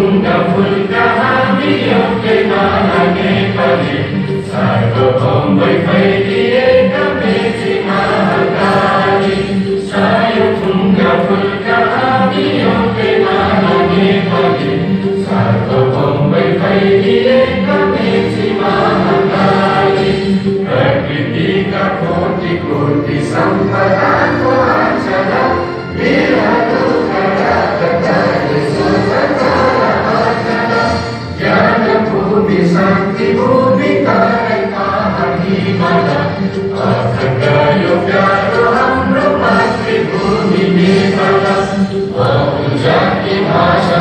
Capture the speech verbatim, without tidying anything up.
फुङ्गा फुल्का हामी एउटै माला नेपाली सार्वभौम भई फैलिएका मेची महाकाली सायो फुङ्गा फुल्का हामी एउटै माला नेपाली सार्वभौम भई फैलिएका मेची महाकाली प्रकृतिका कोटि कोटि सम्पदाको आचरा मेरा शान्ति भूमि तारै कहानी माला अखण्ड यो प्यारो हाम्रो मातृभूमि नेपाल बहु जाति भाषा